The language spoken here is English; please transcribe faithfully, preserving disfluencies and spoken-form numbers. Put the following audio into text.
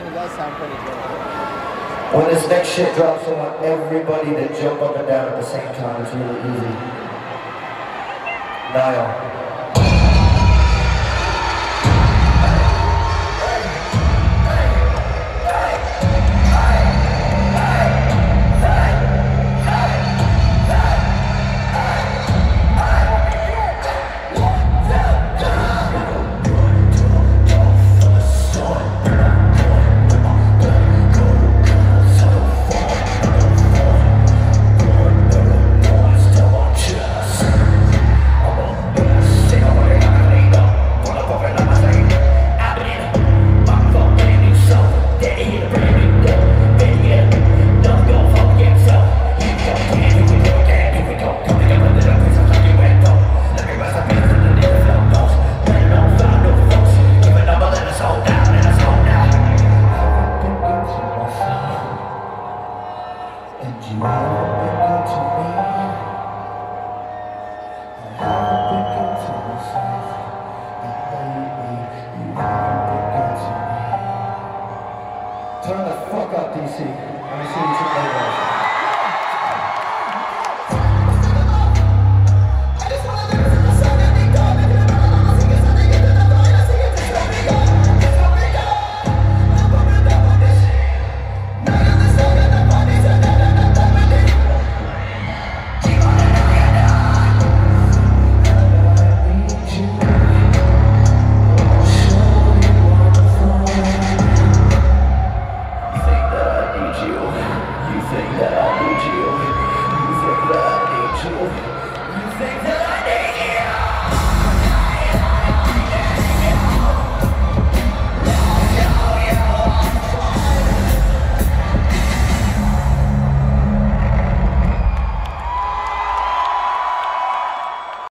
mean, it does sound pretty good. When this next shit drops, I want everybody to jump up and down at the same time. It's really easy. Niall. And you haven't been good to me. I haven't been good to myself. And lately, you haven't been good to me. Turn the fuck up, D C.